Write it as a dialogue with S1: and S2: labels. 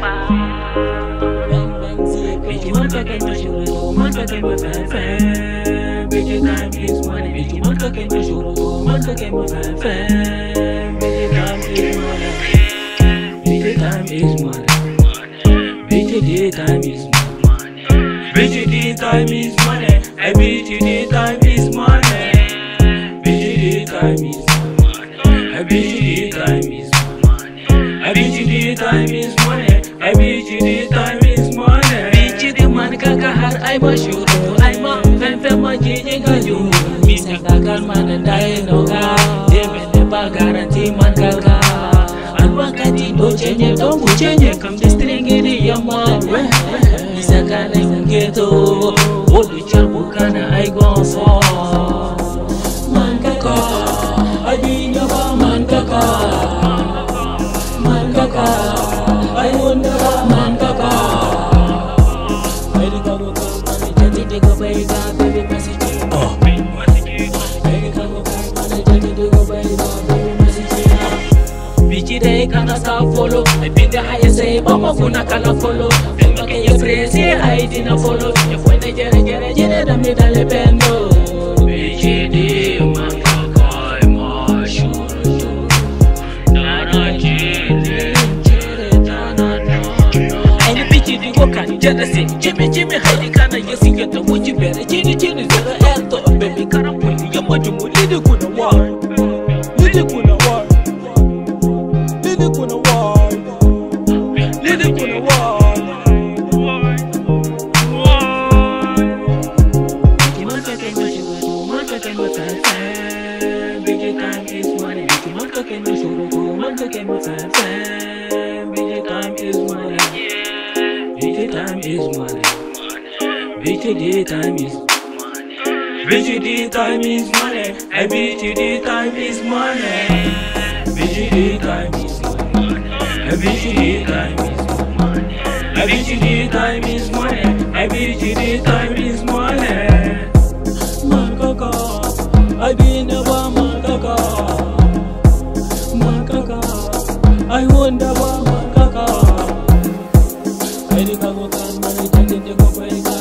S1: Bitch, man can you show man can you fan. Bitch, time is money. Bitch, man can you show man can you fan. Bitch, time is money. Bitch, time is money. Bitch, the time is money. Bitch, the time is money. I bitch, the time is money. Bitch, the time is money. I bitch, the time is money. I bitch, the time is money. I bitch, the time is money. Bitch, the man kaka har I ma shuru. I ma fen ma jiji ga juru. Misa kakar man dai no ga. Debe ne ba garanti man kaka. Alwakati do chenye do mu chenye kam de stringiri ya man. Misa kana ngeto. Olu chabu kana I gon so. Man kaka. I be never man kaka. Man kaka. I wonder man kaka. I the go come and jati de go baby baby message. Oh, baby message. I the go come and jati de go baby message. Bichi de kana sa follow. I be the highest say mama kuna kana follow. Then make your phrase I didn't follow. If when they jere da me dale bendo. Bichi de man kaka ma shuru. Dana jere. Jealousy, Jimmy, Heidi Kana, yes, you get the wood you better. Jenny, Zara, Elto, baby, Carapoli, Yamajumu, Lily Kuna War. Lily Kuna War. Lily Kuna War. Lily Kuna War. Big time is money. Big time is money. Bitch, time is money. Bitch, the time is money. Bitch, the time is money. I bitch, the time is money. Bitch, the time is money. I bitch, the time is money. I bitch, the time is money. I bitch, the time is money. Man kaka, I be never man kaka. Man kaka, I wonder why man kaka. I the go come and I take it go